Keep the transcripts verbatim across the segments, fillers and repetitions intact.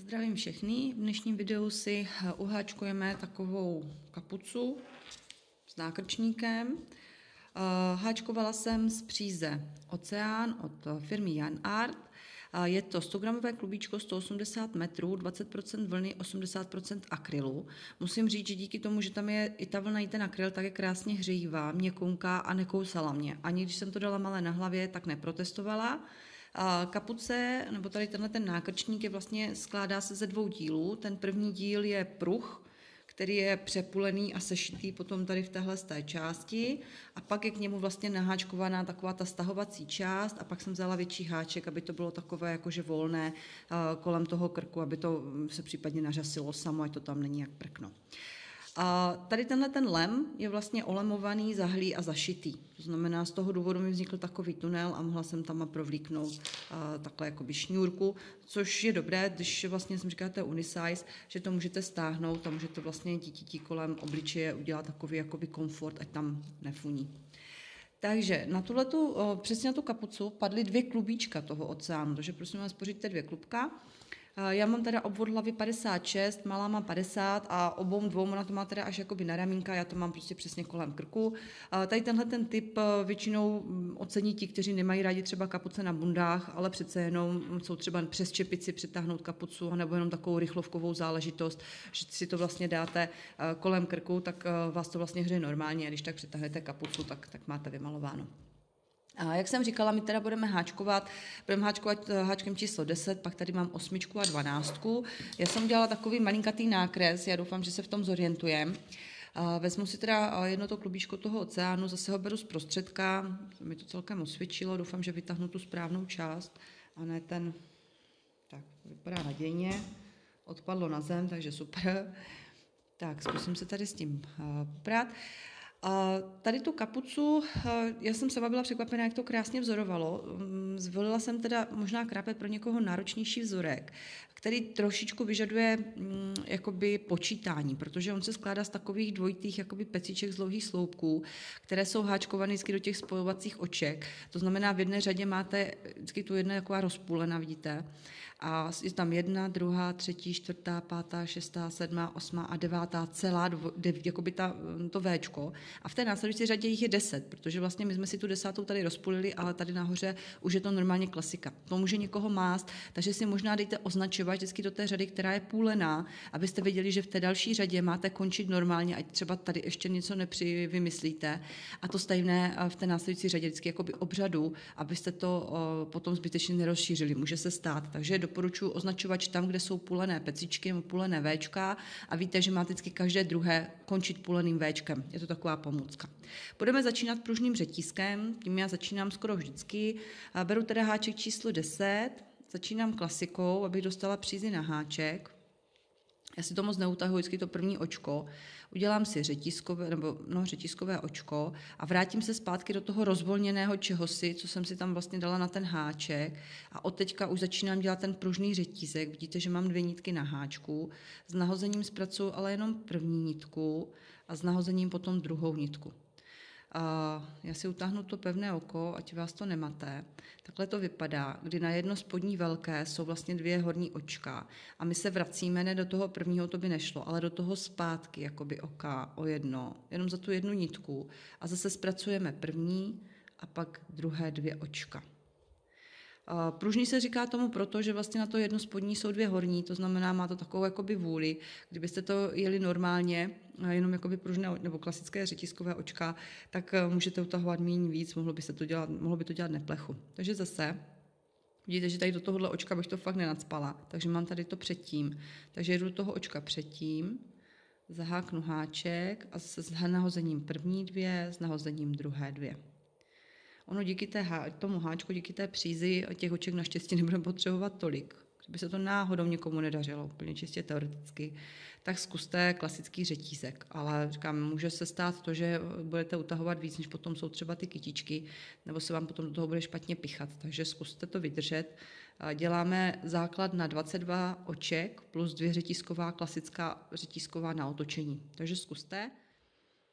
Zdravím všechny. V dnešním videu si uháčkujeme takovou kapucu s nákrčníkem. Háčkovala jsem z příze Oceán od firmy Jan Art. Je to sto gramové klubíčko, sto osmdesát metrů, dvacet procent vlny, osmdesát procent akrylu. Musím říct, že díky tomu, že tam je i ta vlna, i ten akryl, tak je krásně hřejivá, měkouká a nekousala mě. Ani když jsem to dala malé na hlavě, tak neprotestovala. Kapuce, nebo tady tenhle ten nákrčník je vlastně, skládá se ze dvou dílů. Ten první díl je pruh, který je přepulený a sešitý potom tady v téhle z té části, a pak je k němu vlastně naháčkovaná taková ta stahovací část, a pak jsem vzala větší háček, aby to bylo takové jakože volné kolem toho krku, aby to se případně nařasilo samo, ať to tam není jak prkno. A tady tenhle ten lem je vlastně olemovaný, zahlý a zašitý. To znamená, z toho důvodu mi vznikl takový tunel a mohla jsem tam provlíknout uh, takhle jakoby šňůrku, což je dobré, když vlastně jsem říkala, to je unisize, že to můžete stáhnout a můžete vlastně dítěti kolem obličeje udělat takový jakoby komfort, ať tam nefuní. Takže na tuhletu, přesně na tu kapucu padly dvě klubíčka toho Oceánu, takže prosím vás, pořiďte dvě klubka. Já mám teda obvod hlavy padesát šest, malá má padesát a obou dvou ona to má teda až jakoby na ramínka, já to mám prostě přesně kolem krku. Tady tenhle ten typ většinou ocení ti, kteří nemají rádi třeba kapuce na bundách, ale přece jenom jsou třeba přes čepici přitáhnout kapucu, nebo jenom takovou rychlovkovou záležitost, že si to vlastně dáte kolem krku, tak vás to vlastně hřeje normálně, a když tak přitáhnete kapucu, tak, tak máte vymalováno. A jak jsem říkala, my teda budeme háčkovat, budeme háčkovat háčkem číslo deset, pak tady mám osmičku a dvanáctku. Já jsem udělala takový malinkatý nákres, já doufám, že se v tom zorientujeme. Vezmu si teda jedno to klubíčko toho Oceánu, zase ho beru z prostředka, mi to celkem osvědčilo, doufám, že vytáhnu tu správnou část, a ne ten, tak vypadá nadějně, odpadlo na zem, takže super. Tak, zkusím se tady s tím poprát. Tady tu kapucu, já jsem sama byla překvapená, jak to krásně vzorovalo. Zvolila jsem teda možná krápet pro někoho náročnější vzorek, který trošičku vyžaduje mm, jakoby počítání, protože on se skládá z takových dvojitých jakoby pecíček z dlouhých sloupků, které jsou háčkované vždycky do těch spojovacích oček. To znamená, v jedné řadě máte vždycky tu jedna taková rozpůlena, vidíte, a je tam jedna, druhá, třetí, čtvrtá, pátá, šestá, sedmá, osmá a devátá, celá dvo, dev, jakoby ta, to Včko. A v té následující řadě jich je deset, protože vlastně my jsme si tu desátou tady rozpůlili, ale tady nahoře už je to normálně klasika. To může někoho mást, takže si možná dejte označovat vždycky do té řady, která je půlená, abyste věděli, že v té další řadě máte končit normálně, ať třeba tady ještě něco nepřivymyslíte. A to stejné v té následující řadě vždycky jakoby obřadu, abyste to o, potom zbytečně nerozšířili. Může se stát. Takže doporučuji označovač tam, kde jsou půlené pecičky, půlené Včka, a víte, že máte vždycky každé druhé končit půleným Včkem. Je to taková pomůcka. Budeme začínat pružným řetízkem, tím já začínám skoro vždycky. Beru teda háček číslo deset, začínám klasikou, abych dostala přízi na háček. Já si to moc neutahuji, vždycky to první očko, udělám si řetízkové, nebo, no, řetízkové očko a vrátím se zpátky do toho rozvolněného čehosi, co jsem si tam vlastně dala na ten háček, a od teďka už začínám dělat ten pružný řetízek. Vidíte, že mám dvě nitky na háčku, s nahozením zpracuju ale jenom první nitku a s nahozením potom druhou nitku. A já si utáhnu to pevné oko, ať vás to nemate. Takhle to vypadá, kdy na jedno spodní velké jsou vlastně dvě horní očka a my se vracíme, ne do toho prvního, to by nešlo, ale do toho zpátky, jakoby oka o jedno, jenom za tu jednu nitku, a zase zpracujeme první a pak druhé dvě očka. Pružný se říká tomu proto, že vlastně na to jedno spodní jsou dvě horní, to znamená, má to takovou jakoby vůli. Kdybyste to jeli normálně, jenom jakoby pružné nebo klasické řetízkové očka, tak můžete utahovat méně víc, mohlo by se to dělat, mohlo by to dělat neplechu. Takže zase vidíte, že tady do tohohle očka bych to fakt nenacpala, takže mám tady to předtím. Takže jdu do toho očka předtím, zaháknu háček a s nahozením první dvě, s nahozením druhé dvě. Ono díky té, tomu háčku, díky té přízi těch oček naštěstí nebudeme potřebovat tolik. Kdyby se to náhodou někomu nedařilo, úplně čistě teoreticky, tak zkuste klasický řetízek. Ale říkám, může se stát to, že budete utahovat víc, než potom jsou třeba ty kytičky, nebo se vám potom do toho bude špatně pichat. Takže zkuste to vydržet. Děláme základ na dvacet dva oček plus dvě řetízková, klasická řetízková na otočení. Takže zkuste.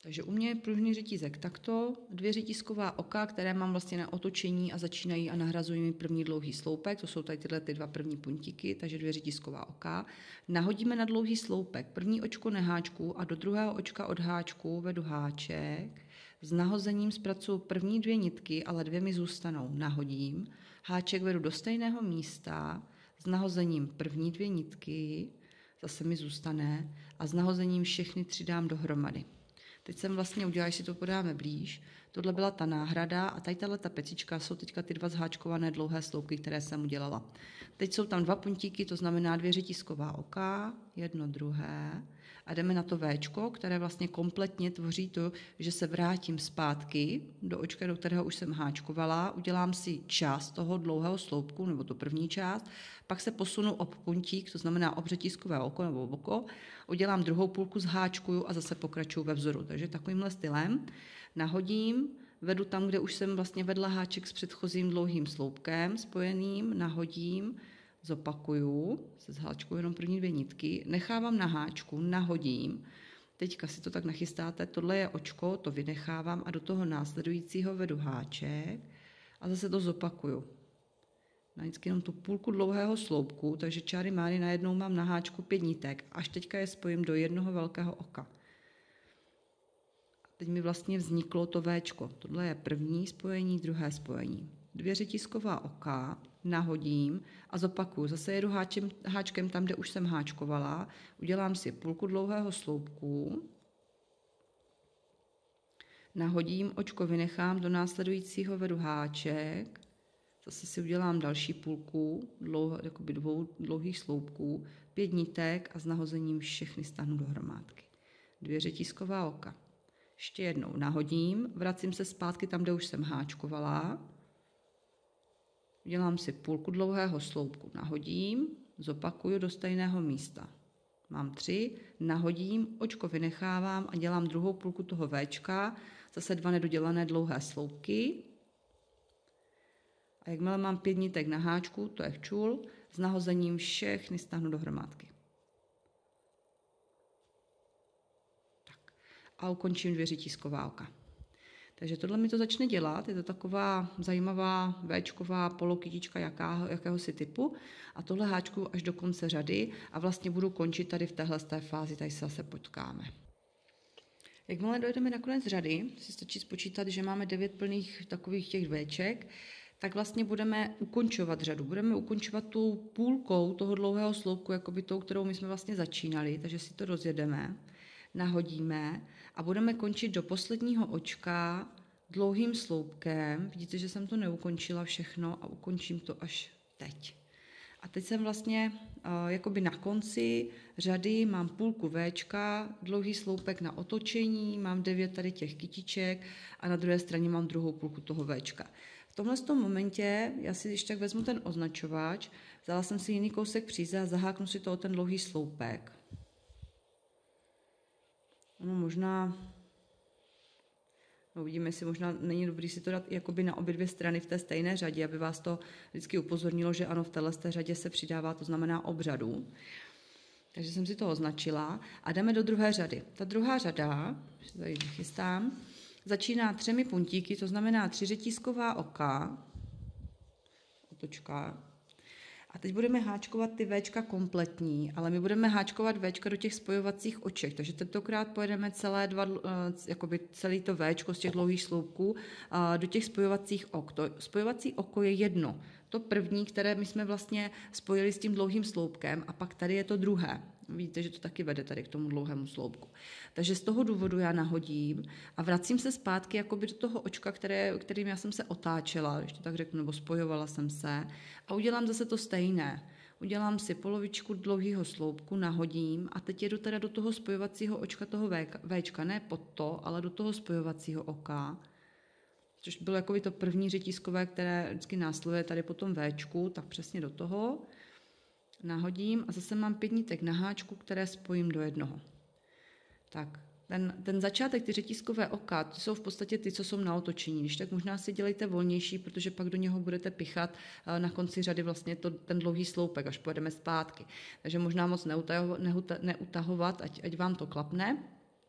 Takže u mě je pružný řetízek takto, dvě řetízková oka, které mám vlastně na otočení a začínají a nahrazují mi první dlouhý sloupek, to jsou tady tyhle ty dva první puntíky, takže dvě řetízková oka. Nahodíme na dlouhý sloupek, první očko neháčku a do druhého očka od háčku vedu háček, s nahozením zpracuju první dvě nitky, ale dvě mi zůstanou, nahodím, háček vedu do stejného místa, s nahozením první dvě nitky, zase mi zůstane a s nahozením všechny tři dám dohromady. Teď jsem vlastně udělala, když si to podáme blíž, tohle byla ta náhrada a tady tahle ta pecička jsou teďka ty dva zháčkované dlouhé sloupky, které jsem udělala. Teď jsou tam dva puntíky, to znamená dvě řetízková oka, jedno, druhé a jdeme na to véčko, které vlastně kompletně tvoří to, že se vrátím zpátky do očka, do kterého už jsem háčkovala, udělám si část toho dlouhého sloupku, nebo tu první část, pak se posunu ob puntík, to znamená ob řetízkové oko nebo oko, udělám druhou půlku, zháčkuju a zase pokračuju ve vzoru. Takže takovýmhle stylem nahodím, vedu tam, kde už jsem vlastně vedla háček s předchozím dlouhým sloupkem spojeným, nahodím, zopakuju, se zháčkuju jenom první dvě nitky, nechávám na háčku, nahodím, teďka si to tak nachystáte, tohle je očko, to vynechávám a do toho následujícího vedu háček a zase to zopakuju. Na vždycky jenom tu půlku dlouhého sloupku, takže čáry máry najednou mám na háčku pět nitek, až teďka je spojím do jednoho velkého oka. Teď mi vlastně vzniklo to véčko. Tohle je první spojení, druhé spojení. Dvě řetízková oka, nahodím a zopakuju. Zase jedu háčem, háčkem tam, kde už jsem háčkovala. Udělám si půlku dlouhého sloupku. Nahodím, očko vynechám, do následujícího vedu háček. Zase si udělám další půlku dlouho, jakoby dvou dlouhých sloupků, pět nitek a s nahozením všechny stáhnu do hromádky. Dvě řetízková oka. Ještě jednou nahodím, vracím se zpátky tam, kde už jsem háčkovala. Udělám si půlku dlouhého sloupku, nahodím, zopakuju do stejného místa. Mám tři, nahodím, očko vynechávám a dělám druhou půlku toho véčka, zase dva nedodělané dlouhé sloupky. A jakmile mám pět nitek na háčku, to je včul, s nahozením všechny stáhnu do hromádky. Tak. A ukončím dvě řetízková oka. Takže tohle mi to začne dělat, je to taková zajímavá véčková polokytička jaká, jakéhosi typu a tohle háčkuju až do konce řady a vlastně budu končit tady v téhle té fázi, tady se zase potkáme. Jakmile dojdeme na konec řady, si stačí spočítat, že máme devět plných takových těch véček, tak vlastně budeme ukončovat řadu. Budeme ukončovat tou půlkou toho dlouhého sloupku, jakoby tou, kterou my jsme vlastně začínali, takže si to rozjedeme, nahodíme a budeme končit do posledního očka dlouhým sloupkem. Vidíte, že jsem to neukončila všechno a ukončím to až teď. A teď jsem vlastně uh, jakoby na konci řady, mám půlku véčka, dlouhý sloupek na otočení, mám devět tady těch kytiček a na druhé straně mám druhou půlku toho véčka. V tomhle tom momentě já si ještě tak vezmu ten označovač, vzala jsem si jiný kousek příze a zaháknu si toho ten dlouhý sloupek. Ono možná, no uvidíme, jestli možná není dobrý si to dát jakoby na obě dvě strany v té stejné řadě, aby vás to vždycky upozornilo, že ano, v téhle té řadě se přidává, to znamená obřadu. Takže jsem si to označila a jdeme do druhé řady. Ta druhá řada, už se tady chystám, začíná třemi puntíky, to znamená tři řetízková oka, otočka. A teď budeme háčkovat ty véčka kompletní, ale my budeme háčkovat véčka do těch spojovacích oček, takže tentokrát pojedeme celé dva, jakoby celý to véčko z těch dlouhých sloupků do těch spojovacích ok. To spojovací oko je jedno. To první, které my jsme vlastně spojili s tím dlouhým sloupkem a pak tady je to druhé. Vidíte, že to taky vede tady k tomu dlouhému sloupku. Takže z toho důvodu já nahodím a vracím se zpátky jakoby do toho očka, které, kterým já jsem se otáčela, když to tak řeknu, nebo spojovala jsem se a udělám zase to stejné. Udělám si polovičku dlouhého sloupku, nahodím a teď jedu teda do toho spojovacího očka toho véčka, ne pod to, ale do toho spojovacího oka, což bylo jakoby to první řetízkové, které vždycky následuje tady po tom véčku, tak přesně do toho. Nahodím a zase mám pět nitek na háčku, které spojím do jednoho. Tak, ten, ten začátek, ty řetízkové oka, to jsou v podstatě ty, co jsou na otočení. Když tak možná si dělejte volnější, protože pak do něho budete pichat na konci řady vlastně to, ten dlouhý sloupek, až pojedeme zpátky. Takže možná moc neutahovat, neutahovat ať, ať vám to klapne.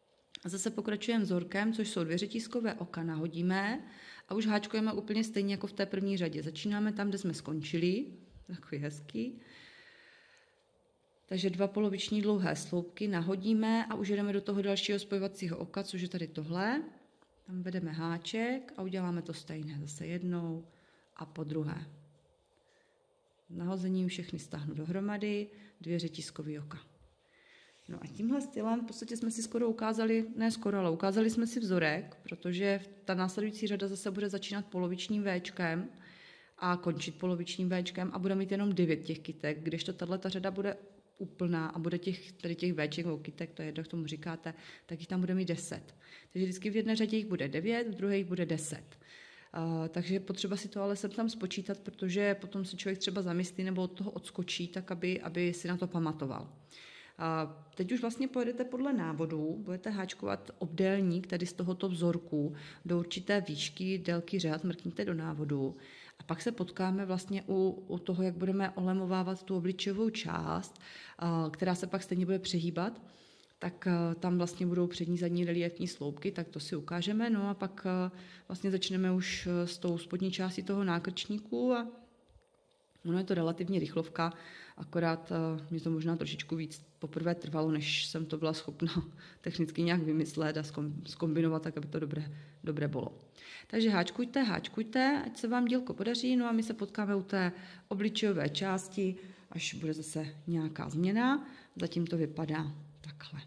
A zase pokračujeme vzorkem, což jsou dvě řetízkové oka, nahodíme a už háčkujeme úplně stejně jako v té první řadě. Začínáme tam, kde jsme skončili, takový hezký. Takže dva poloviční dlouhé sloupky nahodíme a už jdeme do toho dalšího spojovacího oka, což je tady tohle. Tam vedeme háček a uděláme to stejné. Zase jednou a po druhé. Nahozením všechny stáhnu dohromady, dvě řetízkové oka. No a tímhle stylem v podstatě jsme si skoro ukázali, ne skoro, ale ukázali jsme si vzorek, protože ta následující řada zase bude začínat polovičním véčkem a končit polovičním véčkem a bude mít jenom devět těch kytek, kdežto tato řada bude úplná a bude těch, tady těch véček nebo kytek, to je jedno, k tomu říkáte, tak jich tam bude mít deset. Takže vždycky v jedné řadě jich bude devět, v druhé jich bude deset. Uh, takže je potřeba si to ale sem tam spočítat, protože potom si člověk třeba zamyslí nebo od toho odskočí, tak aby, aby si na to pamatoval. A teď už vlastně pojedete podle návodů, budete háčkovat obdélník tady z tohoto vzorku do určité výšky, délky řad, mrkněte do návodu a pak se potkáme vlastně u, u toho, jak budeme olemovávat tu obličejovou část, která se pak stejně bude přehýbat, tak tam vlastně budou přední, zadní reliefní sloupky, tak to si ukážeme, no a pak vlastně začneme už s tou spodní částí toho nákrčníku a ono je to relativně rychlovka, akorát uh, mě to možná trošičku víc poprvé trvalo, než jsem to byla schopna technicky nějak vymyslet a zkombinovat tak, aby to dobré, dobré bylo. Takže háčkujte, háčkujte, ať se vám dílko podaří, no a my se potkáme u té obličejové části, až bude zase nějaká změna. Zatím to vypadá takhle.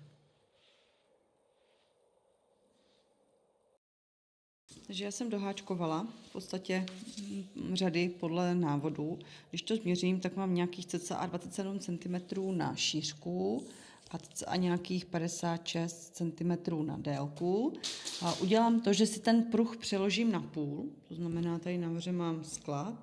Takže já jsem doháčkovala v podstatě řady podle návodu. Když to změřím, tak mám nějakých cca dvacet sedm centimetrů na šířku a cca nějakých padesát šest centimetrů na délku. A udělám to, že si ten pruh přeložím na půl, to znamená, tady nahoře mám sklad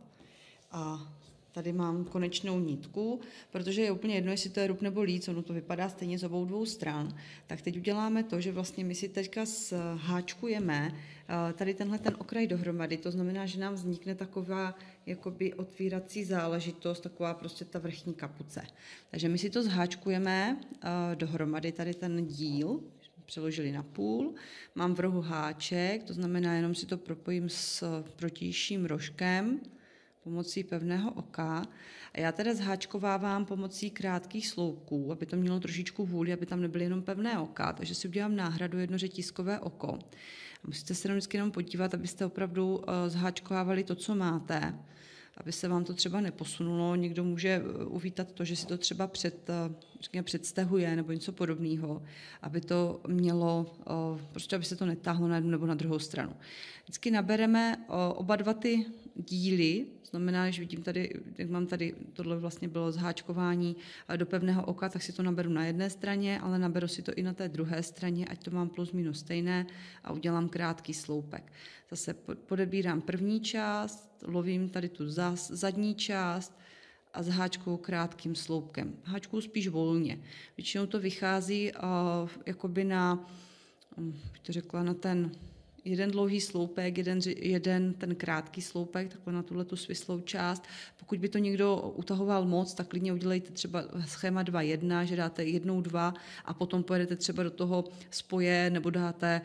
a tady mám konečnou nitku, protože je úplně jedno, jestli to je rub nebo líc, ono to vypadá stejně z obou dvou stran. Tak teď uděláme to, že vlastně my si teďka háčkujeme tady tenhle ten okraj dohromady, to znamená, že nám vznikne taková jakoby otvírací záležitost, taková prostě ta vrchní kapuce. Takže my si to zháčkujeme dohromady, tady ten díl, přeložili na půl, mám v rohu háček, to znamená, jenom si to propojím s protějším rožkem, pomocí pevného oka. A já teda zháčkovávám pomocí krátkých sloupků, aby to mělo trošičku vůli, aby tam nebyly jenom pevné oka, takže si udělám náhradu jedno řetízkové oko. A musíte se vždycky jenom podívat, abyste opravdu zháčkovávali to, co máte, aby se vám to třeba neposunulo. Někdo může uvítat to, že si to třeba před, řekněme, předstahuje nebo něco podobného, aby to mělo, prostě aby se to netáhlo na jednu nebo na druhou stranu. Vždycky nabereme oba dva ty díly, znamená, že vidím tady, jak mám tady, tohle vlastně bylo zháčkování do pevného oka, tak si to naberu na jedné straně, ale naberu si to i na té druhé straně, ať to mám plus minus stejné a udělám krátký sloupek. Zase podebírám první část, lovím tady tu zadní část a zháčkuju krátkým sloupkem. Háčkuju spíš volně. Většinou to vychází uh, jakoby na, um, bych to řekla, na ten jeden dlouhý sloupek, jeden, jeden ten krátký sloupek, takhle na tuhle tu svislou část. Pokud by to někdo utahoval moc, tak klidně udělejte třeba schéma dva jedna, že dáte jednou dva a potom pojedete třeba do toho spoje nebo dáte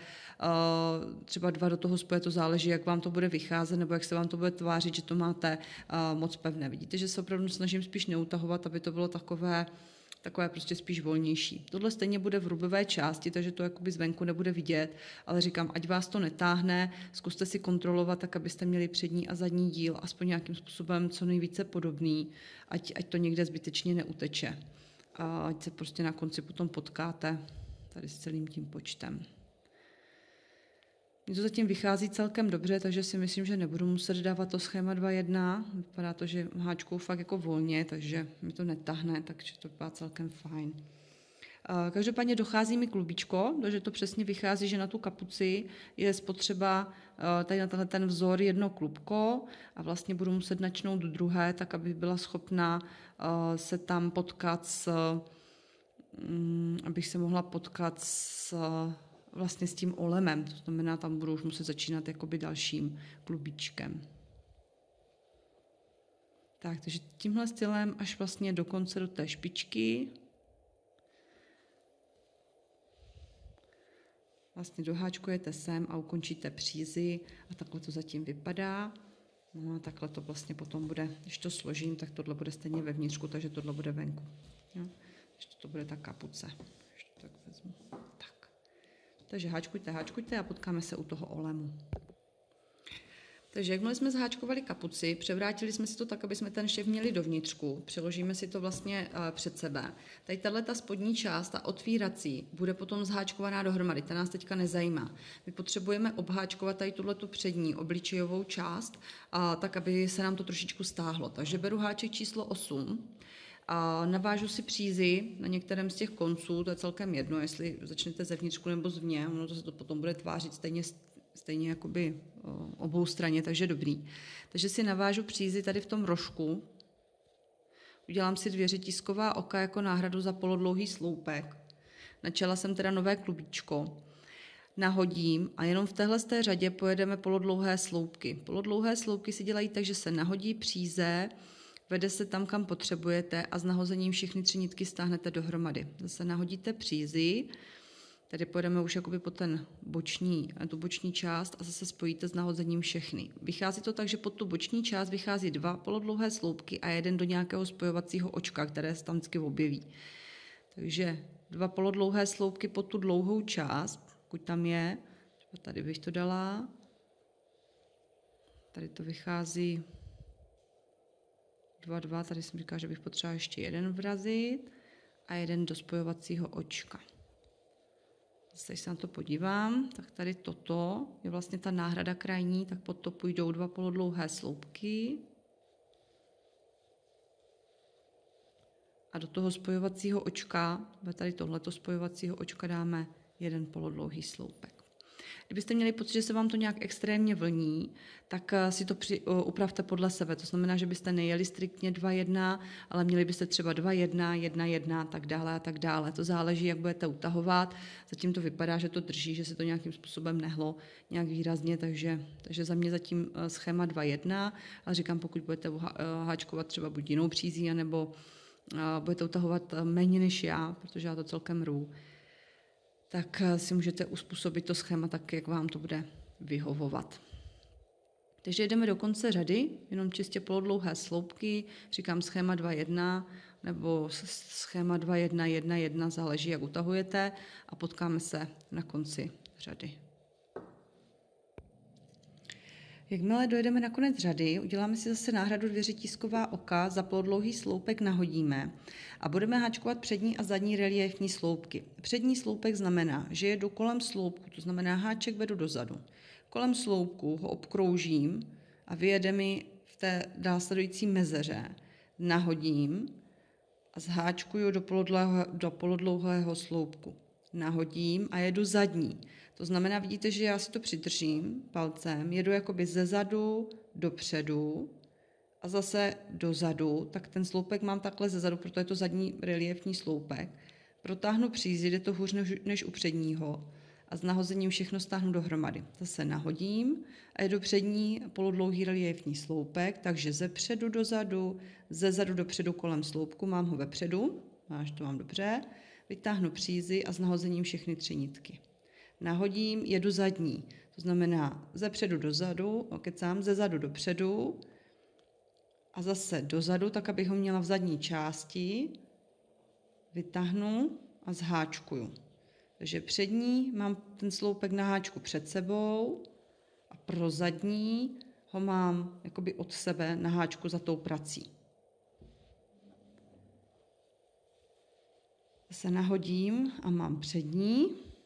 uh, třeba dva do toho spoje, to záleží, jak vám to bude vycházet nebo jak se vám to bude tvářit, že to máte uh, moc pevné. Vidíte, že se opravdu snažím spíš neutahovat, aby to bylo takové takové prostě spíš volnější. Tohle stejně bude v rubové části, takže to jakoby zvenku nebude vidět, ale říkám, ať vás to netáhne, zkuste si kontrolovat tak, abyste měli přední a zadní díl, aspoň nějakým způsobem co nejvíce podobný, ať, ať to někde zbytečně neuteče. A ať se prostě na konci potom potkáte tady s celým tím počtem. Mně to zatím vychází celkem dobře, takže si myslím, že nebudu muset dávat to schéma dva jedna. Vypadá to, že háčkou fakt jako volně, takže mi to netahne, takže to vypadá celkem fajn. Každopádně dochází mi klubíčko, takže to přesně vychází, že na tu kapuci je spotřeba tady na tenhle ten vzor jedno klubko a vlastně budu muset načnout druhé, tak aby byla schopná se tam potkat s, abych se mohla potkat s vlastně s tím olemem, to znamená, tam budu už muset začínat jakoby dalším klubíčkem. Tak, takže tímhle stylem až vlastně do konce do té špičky. vlastně doháčkujete sem a ukončíte přízy a takhle to zatím vypadá. No a takhle to vlastně potom bude, když to složím, tak tohle bude stejně vevnitřku, takže tohle bude venku. Jo? Ještě to bude ta kapuce. Ještě to tak vezmu. Tak. Takže háčkujte, háčkujte a potkáme se u toho olemu. Takže jakmile jsme zháčkovali kapuci, převrátili jsme si to tak, aby jsme ten šev měli dovnitřku, přeložíme si to vlastně uh, před sebe. Tady tato spodní část, ta otvírací, bude potom zháčkovaná dohromady, ta nás teďka nezajímá. My potřebujeme obháčkovat tady tuhletu přední obličejovou část, uh, tak, aby se nám to trošičku stáhlo. Takže beru háček číslo osm, a navážu si přízy na některém z těch konců, to je celkem jedno, jestli začnete zevnitřku nebo zvně, ono to se to potom bude tvářit stejně stejně jakoby obou straně, takže dobrý. Takže si navážu přízy tady v tom rožku. Udělám si dvě řetízková oka jako náhradu za polodlouhý sloupek. Načala jsem teda nové klubíčko. Nahodím a jenom v téhle z té řadě pojedeme polodlouhé sloupky. Polodlouhé sloupky si dělají tak, že se nahodí příze, vede se tam, kam potřebujete a s nahozením všechny tři nitky stáhnete dohromady. Zase nahodíte přízy, tady pojedeme už jakoby po ten boční, tu boční část a zase spojíte s nahozením všechny. Vychází to tak, že pod tu boční část vychází dva polodlouhé sloupky a jeden do nějakého spojovacího očka, které se tam vždycky objeví. Takže dva polodlouhé sloupky pod tu dlouhou část, pokud tam je, tady bych to dala, tady to vychází dva, dva, tady jsem říkala, že bych potřebovala ještě jeden vrazit a jeden do spojovacího očka. Zase, když se na to podívám, tak tady toto je vlastně ta náhrada krajní, tak pod to půjdou dva polodlouhé sloupky. A do toho spojovacího očka, tady tohleto spojovacího očka dáme jeden polodlouhý sloupek. Kdybyste měli pocit, že se vám to nějak extrémně vlní, tak si to při, uh, upravte podle sebe. To znamená, že byste nejeli striktně dva jedna, ale měli byste třeba dva jedna, jedna jedna, tak dále a tak dále. To záleží, jak budete utahovat. Zatím to vypadá, že to drží, že se to nějakým způsobem nehlo nějak výrazně, takže, takže za mě zatím uh, schéma dva jedna, ale říkám, pokud budete uh, háčkovat třeba buď jinou přízí, nebo uh, budete utahovat méně než já, protože já to celkem rvu, tak si můžete uspůsobit to schéma tak, jak vám to bude vyhovovat. Takže jdeme do konce řady, jenom čistě polodlouhé sloupky, říkám schéma dva jedna nebo schéma dva jedna jedna jedna, záleží, jak utahujete a potkáme se na konci řady. Jakmile dojedeme na konec řady, uděláme si zase náhradu dvě řetízková oka, za polodlouhý sloupek nahodíme a budeme háčkovat přední a zadní reliéfní sloupky. Přední sloupek znamená, že jedu kolem sloupku, to znamená háček vedu dozadu. Kolem sloupku ho obkroužím a vyjede mi v té následující mezeře. Nahodím a zháčkuju do polodlouhého, do polodlouhého sloupku. Nahodím a jedu zadní. To znamená, vidíte, že já si to přidržím palcem, jedu jakoby ze zadu dopředu a zase dozadu, tak ten sloupek mám takhle ze zadu, protože je to zadní reliéfní sloupek. Protáhnu přízy, jde to hůř než, než u předního a s nahozením všechno stáhnu dohromady. Zase nahodím a jedu přední polodlouhý reliéfní sloupek, takže ze předu dozadu, ze zadu dopředu kolem sloupku, mám ho vepředu, až to mám dobře, vytáhnu přízy a s nahozením všechny tři nitky. Nahodím, jedu zadní, to znamená ze předu dozadu, okecám, ze zadu dopředu a zase dozadu, tak abych ho měla v zadní části, vytáhnu a zháčkuju. Takže přední mám ten sloupek na háčku před sebou a pro zadní ho mám jakoby od sebe na háčku za tou prací. Zase nahodím a mám přední,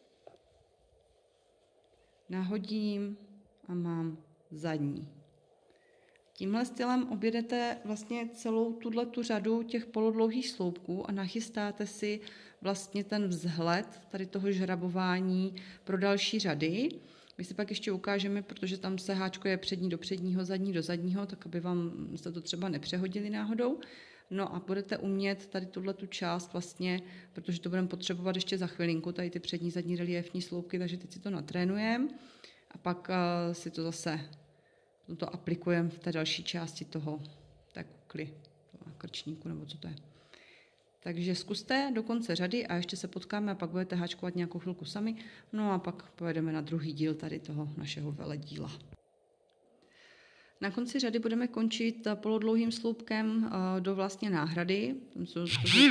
nahodím a mám zadní. Tímhle stylem objedete vlastně celou tuto řadu těch polodlouhých sloupků a nachystáte si vlastně ten vzhled tady toho žrabování pro další řady. My si pak ještě ukážeme, protože tam se háčkuje přední do předního, zadní do zadního, tak aby vám jste to třeba nepřehodili náhodou. No a budete umět tady tuhletu část vlastně, protože to budeme potřebovat ještě za chvilinku, tady ty přední, zadní reliéfní sloupky, takže teď si to natrénujeme a pak uh, si to zase to aplikujeme v té další části toho, té kukly, toho krčníku, nebo co to je. Takže zkuste do konce řady a ještě se potkáme a pak budete háčkovat nějakou chvilku sami. No a pak pojedeme na druhý díl tady toho našeho veledíla. Na konci řady budeme končit polodlouhým sloupkem do vlastně náhrady. Tam jsou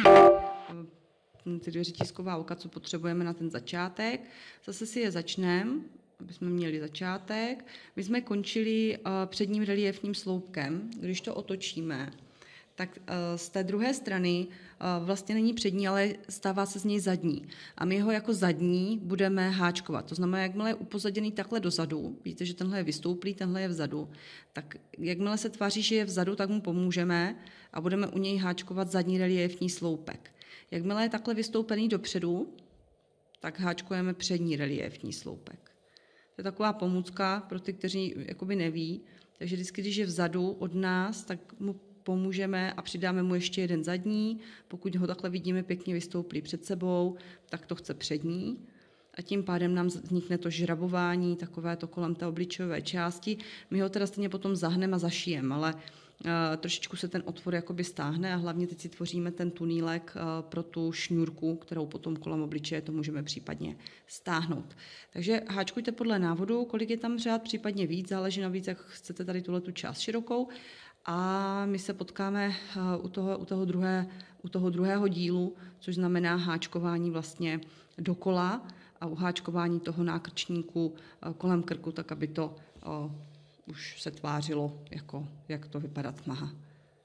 ty dvě řetízková oka, co potřebujeme na ten začátek. Zase si je začneme, aby jsme měli začátek. My jsme končili předním reliefním sloupkem. Když to otočíme, tak z té druhé strany vlastně není přední, ale stává se z něj zadní. A my ho jako zadní budeme háčkovat. To znamená, jakmile je upozaděný takhle dozadu, vidíte, že tenhle je vystouplý, tenhle je vzadu, tak jakmile se tváří, že je vzadu, tak mu pomůžeme a budeme u něj háčkovat zadní reliefní sloupek. Jakmile je takhle vystoupený dopředu, tak háčkujeme přední reliefní sloupek. To je taková pomůcka pro ty, kteří jakoby neví. Takže vždycky, když je vzadu od nás, tak mu pomůžeme a přidáme mu ještě jeden zadní. Pokud ho takhle vidíme pěkně vystouplý před sebou, tak to chce přední. A tím pádem nám vznikne to žrabování, takové to kolem té obličejové části. My ho teda stejně potom zahneme a zašijeme, ale uh, trošičku se ten otvor jakoby stáhne a hlavně teď si tvoříme ten tunýlek uh, pro tu šňůrku, kterou potom kolem obličeje to můžeme případně stáhnout. Takže háčkujte podle návodu, kolik je tam řád, případně víc, záleží na víc, jak chcete tady tuhle tu část širokou. A my se potkáme u toho, u, toho druhé, u toho druhého dílu, což znamená háčkování vlastně dokola a uháčkování toho nákrčníku kolem krku, tak aby to o, už se tvářilo, jako, jak to vypadat má.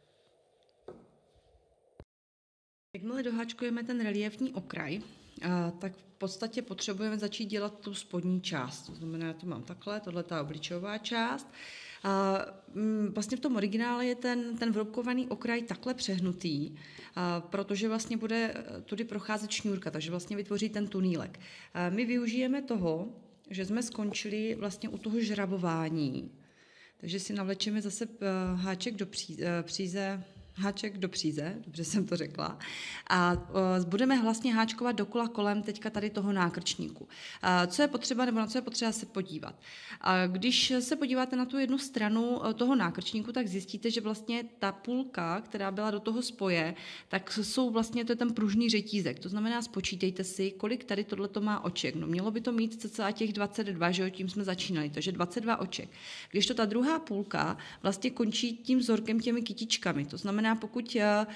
Jakmile doháčkujeme ten reliefní okraj, tak v podstatě potřebujeme začít dělat tu spodní část. To znamená, já to mám takhle, tohle je ta obličejová část. A vlastně v tom originále je ten, ten vroubkovaný okraj takhle přehnutý, a protože vlastně bude tudy procházet šňůrka, takže vlastně vytvoří ten tunýlek. A my využijeme toho, že jsme skončili vlastně u toho žrabování, takže si navlečeme zase háček do příze, háček do příze, dobře jsem to řekla, a budeme vlastně háčkovat dokola kolem teďka tady toho nákrčníku. Co je potřeba, nebo na co je potřeba se podívat? Když se podíváte na tu jednu stranu toho nákrčníku, tak zjistíte, že vlastně ta půlka, která byla do toho spoje, tak jsou vlastně, to je ten pružný řetízek. To znamená, spočítejte si, kolik tady tohleto má oček. No mělo by to mít cca těch dvacet dva, že jo, tím jsme začínali, takže dvacet dva oček. Když to ta druhá půlka vlastně končí tím vzorkem těmi kytičkami, to znamená, pokud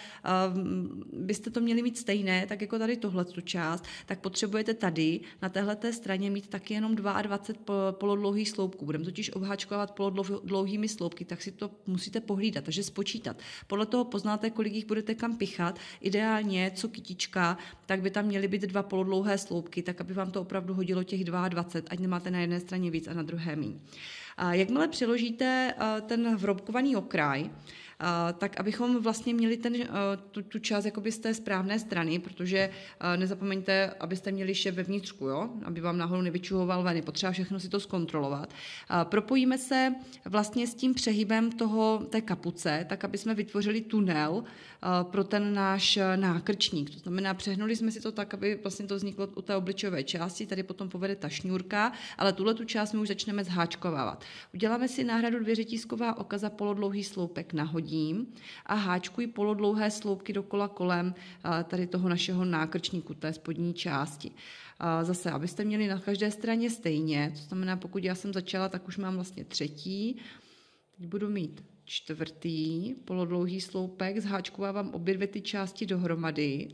byste to měli mít stejné, tak jako tady tohletu část, tak potřebujete tady na téhleté straně mít taky jenom dvacet dva polodlouhých sloupků. Budeme totiž obháčkovat polodlouhými sloupky, tak si to musíte pohlídat, takže spočítat. Podle toho poznáte, kolik jich budete kam pichat. Ideálně, co kytička, tak by tam měly být dva polodlouhé sloupky, tak aby vám to opravdu hodilo těch dvacet dva, ať nemáte na jedné straně víc a na druhé míň. Jakmile přiložíte ten vroubkovaný okraj, tak abychom vlastně měli ten, tu, tu část jakoby z té správné strany, protože nezapomeňte, abyste měli šev vevnitřku, jo? Aby vám náhodou nevyčuhoval ven, je potřeba všechno si to zkontrolovat. Propojíme se vlastně s tím přehybem toho, té kapuce, tak aby jsme vytvořili tunel pro ten náš nákrčník. To znamená, přehnuli jsme si to tak, aby vlastně to vzniklo u té obličejové části, tady potom povede ta šňůrka, ale tuhle tu část my už začneme zháčkovávat. Uděláme si náhradu dvě řetízková oka za polodlouhý sloupek nahodím a háčkuji polodlouhé sloupky dokola kolem tady toho našeho nákrčníku, té spodní části. Zase, abyste měli na každé straně stejně, to znamená, pokud já jsem začala, tak už mám vlastně třetí, teď budu mít čtvrtý polodlouhý sloupek, zháčkovávám obě dvě ty části dohromady,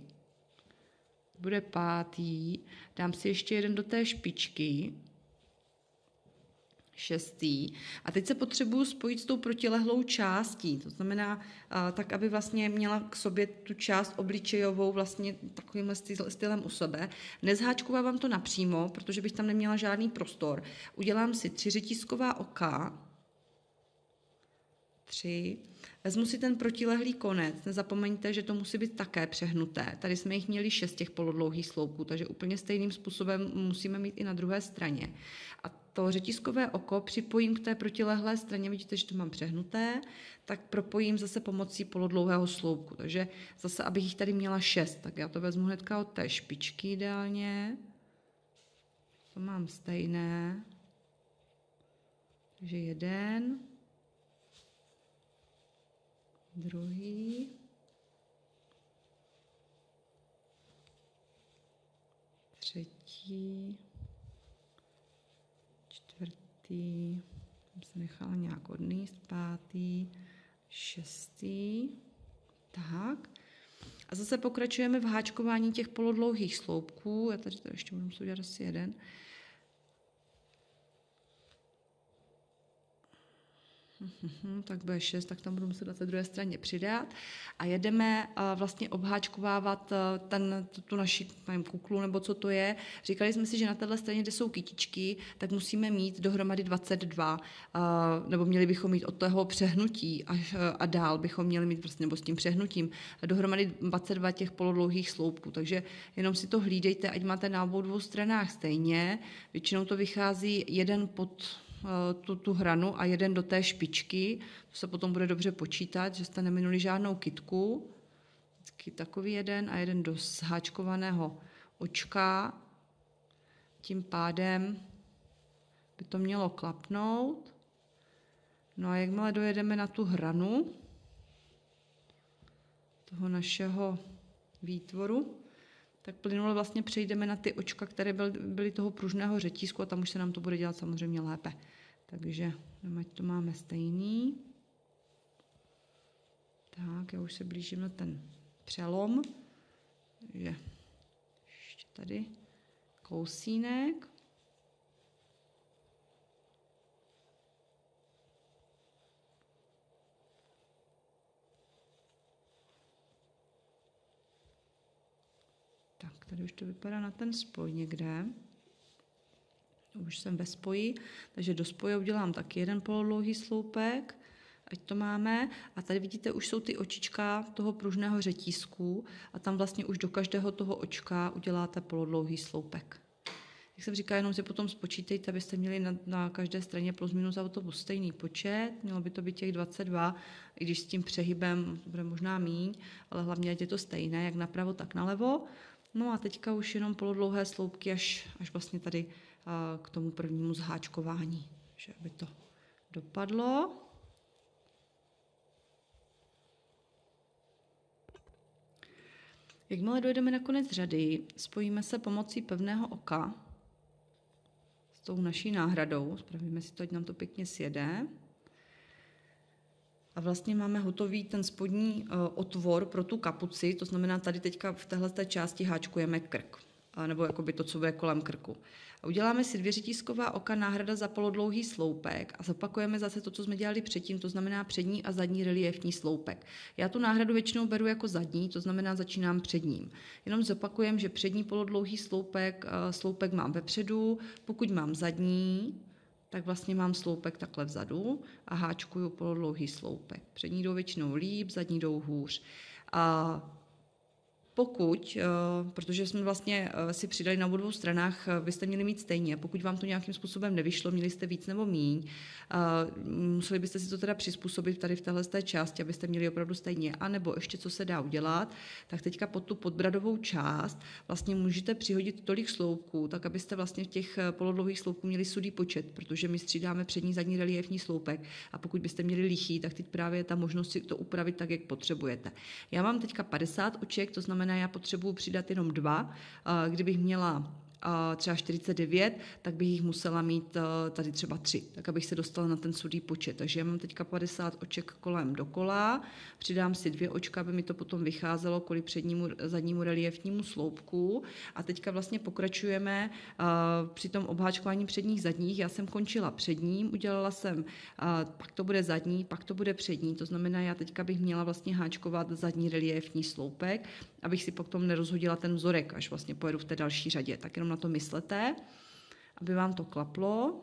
bude pátý, dám si ještě jeden do té špičky, šestý. A teď se potřebuju spojit s tou protilehlou částí, to znamená tak, aby vlastně měla k sobě tu část obličejovou vlastně takovýmhle stylem u sebe. Nezháčkovávám to napřímo, protože bych tam neměla žádný prostor. Udělám si tři řetízková oka, tři. Vezmu si ten protilehlý konec, nezapomeňte, že to musí být také přehnuté. Tady jsme jich měli šest těch polodlouhých sloupků, takže úplně stejným způsobem musíme mít i na druhé straně. A to řetízkové oko připojím k té protilehlé straně, vidíte, že to mám přehnuté, tak propojím zase pomocí polodlouhého sloupku. Takže zase, abych jich tady měla šest, tak já to vezmu hnedka od té špičky ideálně. To mám stejné. Takže jeden, druhý, třetí, čtvrtý, jsem se nechala nějak odníst, pátý, šestý, tak. A zase pokračujeme v háčkování těch polodlouhých sloupků. Já tady to ještě budu muset udělat asi jeden. Tak bude šest, tak tam budu muset na té druhé straně přidat. A jedeme vlastně obháčkovávat ten, tu, tu naši nevím, kuklu, nebo co to je. Říkali jsme si, že na téhle straně, kde jsou kytičky, tak musíme mít dohromady dvacet dva, nebo měli bychom mít od toho přehnutí až, a dál bychom měli mít prostě, nebo s tím přehnutím, dohromady dvacet dva těch polodlouhých sloupků. Takže jenom si to hlídejte, ať máte na obou dvou stranách stejně. Většinou to vychází jeden pod Tu, tu hranu a jeden do té špičky. To se potom bude dobře počítat, že jste neminuli žádnou kytku. Vždycky takový jeden a jeden do zháčkovaného očka. Tím pádem by to mělo klapnout. No a jakmile dojedeme na tu hranu toho našeho výtvoru, tak plynule vlastně přejdeme na ty očka, které byly toho pružného řetízku a tam už se nám to bude dělat samozřejmě lépe. Takže ať to máme stejný. Tak, já už se blížím na ten přelom. Takže ještě tady kousínek. Tak, tady už to vypadá na ten spoj někde. Už jsem ve spoji, takže do spoje udělám taky jeden polodlouhý sloupek, ať to máme. A tady vidíte, už jsou ty očička toho pružného řetízku a tam vlastně už do každého toho očka uděláte polodlouhý sloupek. Jak jsem říkala, jenom si potom spočítejte, abyste měli na, na každé straně plus minus autobus stejný počet, mělo by to být těch dvacet dva, i když s tím přehybem bude možná míň, ale hlavně ať je to stejné, jak napravo, tak nalevo. No a teďka už jenom polodlouhé sloupky až, až vlastně tady a, k tomu prvnímu zháčkování, že aby to dopadlo. Jakmile dojdeme na konec řady, spojíme se pomocí pevného oka s tou naší náhradou. Spravíme si to, ať nám to pěkně sjede. A vlastně máme hotový ten spodní uh, otvor pro tu kapuci, to znamená, tady teďka v téhle části háčkujeme krk, a nebo jakoby to, co bude kolem krku. A uděláme si dvě řetízková oka, náhrada za polodlouhý sloupek a zopakujeme zase to, co jsme dělali předtím, to znamená přední a zadní reliefní sloupek. Já tu náhradu většinou beru jako zadní, to znamená, začínám předním. Jenom zopakujem, že přední polodlouhý sloupek, uh, sloupek mám vepředu, pokud mám zadní, tak vlastně mám sloupek takhle vzadu a háčkuju polodlouhý sloupek. Přední jdou většinou líp, zadní jdou hůř. A pokud, protože jsme vlastně si přidali na obou dvou stranách, byste měli mít stejně. Pokud vám to nějakým způsobem nevyšlo, měli jste víc nebo míň, museli byste si to teda přizpůsobit tady v téhle části, abyste měli opravdu stejně. A nebo ještě, co se dá udělat, tak teďka pod tu podbradovou část vlastně můžete přihodit tolik sloupků, tak abyste vlastně v těch polodlouhých sloupků měli sudý počet, protože my střídáme přední, zadní reliefní sloupek a pokud byste měli lichý, tak teď právě je ta možnost si to upravit tak, jak potřebujete. Já mám teďka padesát oček, to znamená, já potřebuji přidat jenom dva. Kdybych měla třeba čtyřicet devět, tak bych jich musela mít tady třeba tři, tak abych se dostala na ten sudý počet. Takže já mám teďka padesát oček kolem dokola, přidám si dvě očka, aby mi to potom vycházelo kvůli přednímu, zadnímu reliefnímu sloupku a teďka vlastně pokračujeme při tom obháčkování předních zadních. Já jsem končila předním, udělala jsem, pak to bude zadní, pak to bude přední, to znamená, já teďka bych měla vlastně háčkovat zadní reliefní sloupek, abych si potom nerozhodila ten vzorek, až vlastně pojedu v té další řadě. Tak jenom na to myslete, aby vám to klaplo.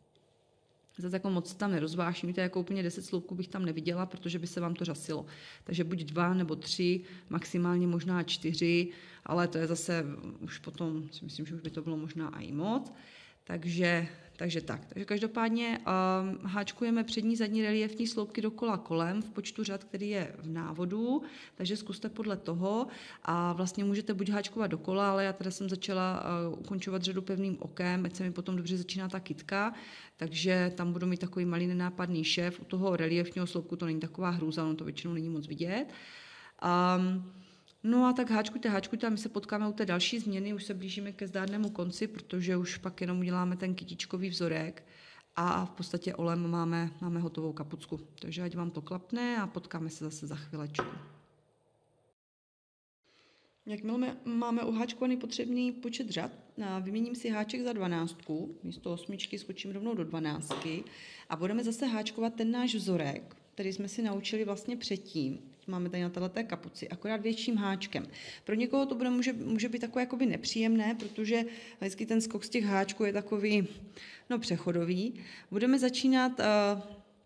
Zase jako moc tam nerozvášníte, jako úplně deset sloupků bych tam neviděla, protože by se vám to řasilo. Takže buď dva nebo tři, maximálně možná čtyři, ale to je zase už potom, si myslím, že už by to bylo možná i moc. Takže, takže tak. Takže každopádně um, háčkujeme přední, zadní reliefní sloupky dokola kolem v počtu řad, který je v návodu, takže zkuste podle toho a vlastně můžete buď háčkovat dokola, ale já teda jsem začala uh, ukončovat řadu pevným okem, ať se mi potom dobře začíná ta kytka, takže tam budu mít takový malý nenápadný šéf. U toho reliefního sloupku to není taková hrůza, ono to většinou není moc vidět. Um, No a tak háčkujte, háčkujte a my se potkáme u té další změny, už se blížíme ke zdárnému konci, protože už pak jenom uděláme ten kytičkový vzorek a v podstatě olem máme, máme hotovou kapucku. Takže ať vám to klapne a potkáme se zase za chvilečku. Jakmile máme uháčkovaný potřebný počet řad, vyměním si háček za dvanáctku, místo osmičky skočím rovnou do dvanáctky a budeme zase háčkovat ten náš vzorek, který jsme si naučili vlastně předtím. Máme tady na této kapuci, akorát větším háčkem. Pro někoho to bude, může, může být takové jakoby nepříjemné, protože vždycky ten skok z těch háčků je takový no, přechodový. Budeme začínat, uh,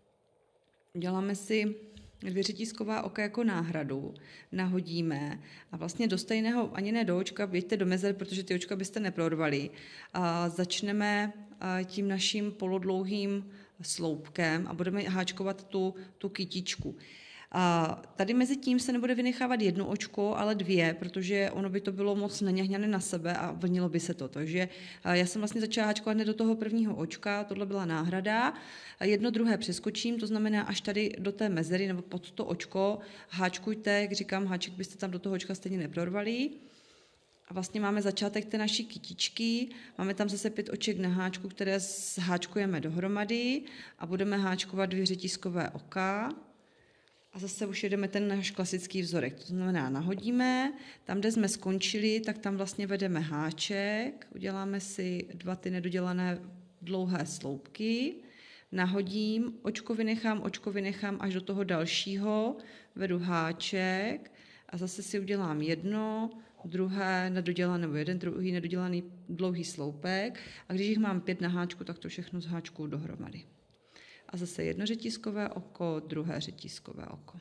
děláme si dvě řetízková oka jako náhradu, nahodíme a vlastně do stejného, ani ne do očka, běžte do mezer, protože ty očka byste neprorvali. A začneme tím naším polodlouhým sloupkem a budeme háčkovat tu, tu kytičku. A tady mezi tím se nebude vynechávat jedno očko, ale dvě, protože ono by to bylo moc naňahňané na sebe a vlnilo by se to. Takže já jsem vlastně začala háčkovat hned do toho prvního očka, tohle byla náhrada. Jedno druhé přeskočím, to znamená až tady do té mezery nebo pod to očko háčkujte, jak říkám, háček byste tam do toho očka stejně neprorvali. A vlastně máme začátek té naší kytičky, máme tam zase pět oček na háčku, které háčkujeme dohromady a budeme háčkovat dvě řetízkové oka. A zase už jedeme ten náš klasický vzorek. To znamená, nahodíme, tam, kde jsme skončili, tak tam vlastně vedeme háček, uděláme si dva ty nedodělané dlouhé sloupky, nahodím, očko vynechám, očko vynechám až do toho dalšího, vedu háček a zase si udělám jedno, druhé nedodělané, nebo jeden druhý nedodělaný dlouhý sloupek a když jich mám pět na háčku, tak to všechno z háčků dohromady. A zase jedno řetízkové oko, druhé řetízkové oko.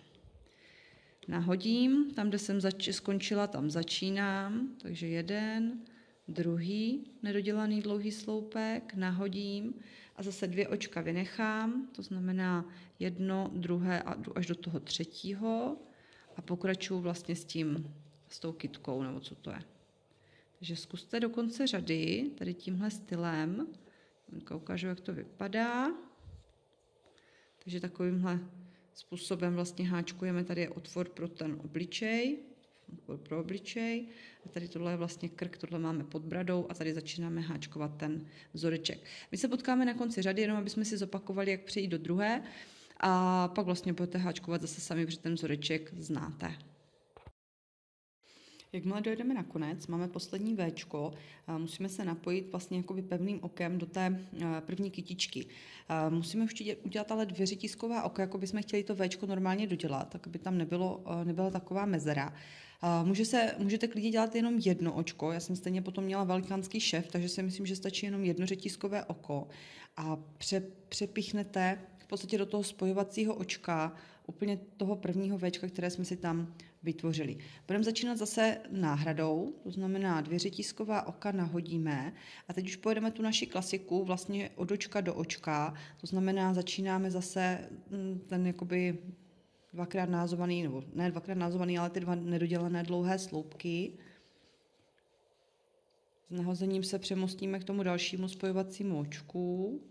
Nahodím, tam, kde jsem zač- skončila, tam začínám, takže jeden, druhý nedodělaný dlouhý sloupek, nahodím a zase dvě očka vynechám, to znamená jedno, druhé a až do toho třetího a pokračuju vlastně s tím, s tou kytkou, nebo co to je. Takže zkuste do konce řady, tady tímhle stylem, ukážu, jak to vypadá. Takže takovýmhle způsobem vlastně háčkujeme, tady je otvor pro ten obličej, pro obličej, a tady tohle je vlastně krk, tohle máme pod bradou a tady začínáme háčkovat ten vzoreček. My se potkáme na konci řady, jenom aby jsme si zopakovali, jak přejít do druhé a pak vlastně budete háčkovat zase sami, protože ten vzoreček znáte. Jakmile dojedeme na konec, máme poslední véčko, musíme se napojit vlastně jakoby pevným okem do té první kytičky. Musíme určitě udělat ale dvě řetízková oka, jako bychom chtěli to véčko normálně dodělat, tak aby tam nebylo, nebyla taková mezera. Může se, můžete klidně dělat jenom jedno očko, já jsem stejně potom měla velikánský šef, takže si myslím, že stačí jenom jedno řetízkové oko a pře, přepichnete v podstatě do toho spojovacího očka úplně toho prvního véčka, které jsme si tam vytvořili. Budeme začínat zase náhradou, to znamená dvě řetízková oka nahodíme a teď už pojedeme tu naši klasiku vlastně od očka do očka, to znamená začínáme zase ten jakoby dvakrát názovaný, nebo ne dvakrát názovaný, ale ty dva nedodělané dlouhé sloupky. S nahozením se přemostíme k tomu dalšímu spojovacímu očku.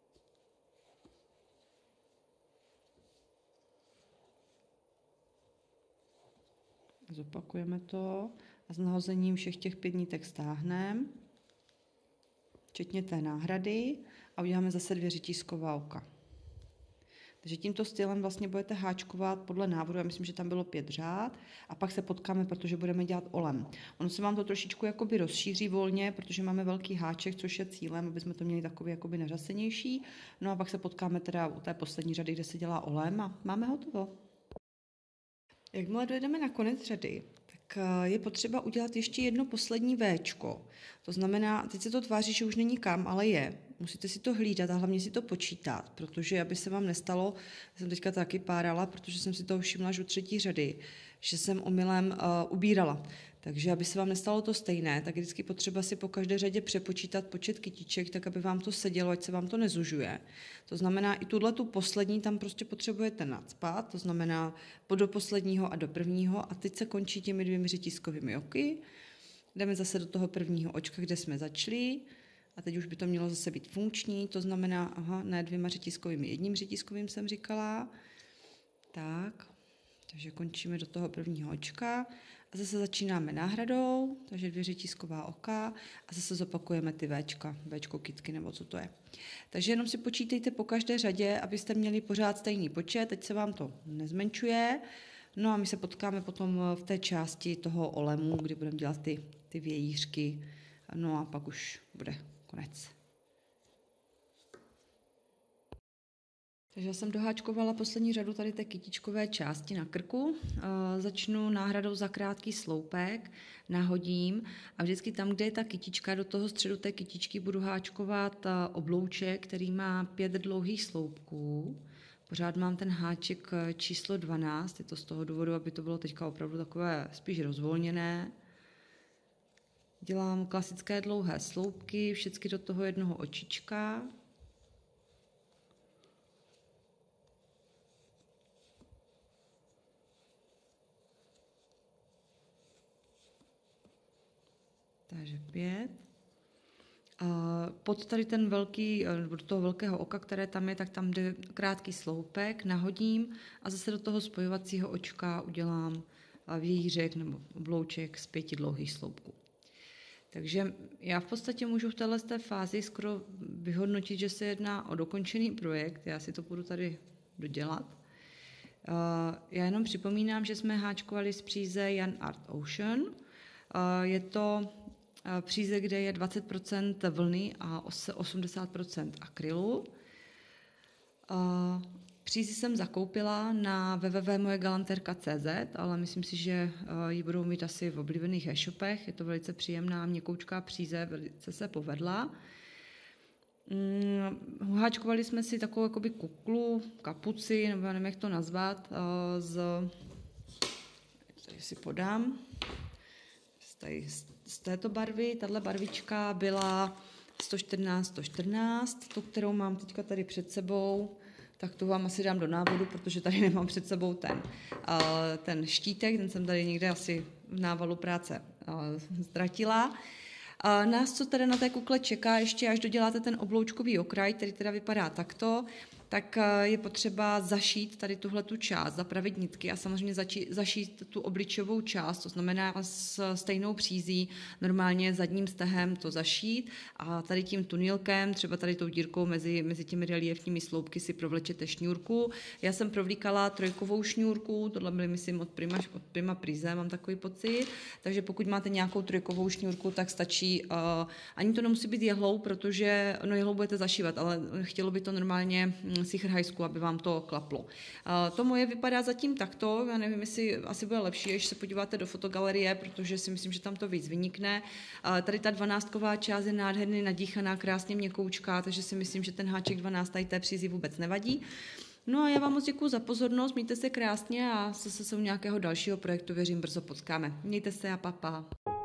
Zopakujeme to a s nahozením všech těch pět nitek stáhneme, včetně té náhrady a uděláme zase dvě řetízková oka. Takže tímto stylem vlastně budete háčkovat podle návodu, já myslím, že tam bylo pět řád a pak se potkáme, protože budeme dělat olem. Ono se vám to trošičku jakoby rozšíří volně, protože máme velký háček, což je cílem, aby jsme to měli takový jakoby nařasenější. No a pak se potkáme teda u té poslední řady, kde se dělá olem a máme hotovo. Jakmile dojedeme na konec řady, tak je potřeba udělat ještě jedno poslední véčko. To znamená, teď se to tváří, že už není kam, ale je. Musíte si to hlídat a hlavně si to počítat, protože aby se vám nestalo, jsem teďka taky párala, protože jsem si toho všimla až u třetí řady, že jsem omylem uh, ubírala. Takže aby se vám nestalo to stejné, tak je vždycky potřeba si po každé řadě přepočítat počet kytiček, tak aby vám to sedělo, ať se vám to nezužuje. To znamená, i tuhle tu poslední tam prostě potřebujete nacpat, to znamená do posledního a do prvního a teď se končí těmi dvěmi řetízkovými oky. Jdeme zase do toho prvního očka, kde jsme začali a teď už by to mělo zase být funkční, to znamená, aha, ne dvěma řetízkovými, jedním řetízkovým jsem říkala. Tak, Takže končíme do toho prvního očka a zase začínáme náhradou, takže dvě řetízková oka a zase zopakujeme ty Včka, Včko kytky nebo co to je. Takže jenom si počítejte po každé řadě, abyste měli pořád stejný počet, teď se vám to nezmenšuje. No a my se potkáme potom v té části toho olemu, kdy budeme dělat ty, ty vějířky, no a pak už bude konec. Takže já jsem doháčkovala poslední řadu tady té kytičkové části na krku. E, začnu náhradou za krátký sloupek, nahodím a vždycky tam, kde je ta kytička, do toho středu té kytičky budu háčkovat oblouček, který má pět dlouhých sloupků. Pořád mám ten háček číslo dvanáct, je to z toho důvodu, aby to bylo teďka opravdu takové spíš rozvolněné. Dělám klasické dlouhé sloupky, všechny do toho jednoho očička. Takže pět. Pod tady ten velký, do toho velkého oka, které tam je, tak tam jde krátký sloupek, nahodím a zase do toho spojovacího očka udělám vějířek nebo oblouček z pěti dlouhých sloupků. Takže já v podstatě můžu v této fázi skoro vyhodnotit, že se jedná o dokončený projekt. Já si to budu tady dodělat. Já jenom připomínám, že jsme háčkovali z příze Yarn Art Ocean. Je to příze, kde je dvacet procent vlny a osmdesát procent akrylu. Přízi jsem zakoupila na w w w tečka moje galanterka tečka c z, ale myslím si, že ji budou mít asi v oblíbených e-shopech. Je to velice příjemná, měkoučká příze, velice se povedla. Háčkovali jsme si takovou jakoby kuklu, kapuci, nebo nevím, jak to nazvat, z, tady si podám, tady z této barvy. Tahle barvička byla sto čtrnáct sto čtrnáct, tu, kterou mám teďka tady před sebou, tak tu vám asi dám do návodu, protože tady nemám před sebou ten, ten štítek, ten jsem tady někde asi v návalu práce ztratila. Nás, co teda na té kukle čeká, ještě až doděláte ten obloučkový okraj, který teda vypadá takto, tak je potřeba zašít tady tuhle tu část, zapravit nitky a samozřejmě zači, zašít tu obličovou část, to znamená s stejnou přízí, normálně zadním stehem to zašít a tady tím tunilkem, třeba tady tou dírkou mezi, mezi těmi reliefními sloupky si provlečete šňůrku. Já jsem provlíkala trojkovou šňůrku, tohle byly myslím od Prima, od Prima Prize, mám takový pocit, takže pokud máte nějakou trojkovou šňůrku, tak stačí, uh, ani to nemusí být jehlou, protože, no jehlou budete zašívat, ale chtělo by to normálně Sicherhajsku, aby vám to klaplo. Uh, to moje vypadá zatím takto, já nevím, jestli asi bude lepší, když se podíváte do fotogalerie, protože si myslím, že tam to víc vynikne. Uh, tady ta dvanáctková část je nádherně nadíchaná, krásně měkoučká, takže si myslím, že ten háček dvanáct tady té přízi vůbec nevadí. No a já vám moc děkuju za pozornost, mějte se krásně a zase se u nějakého dalšího projektu věřím brzo potkáme. Mějte se a pa, pa.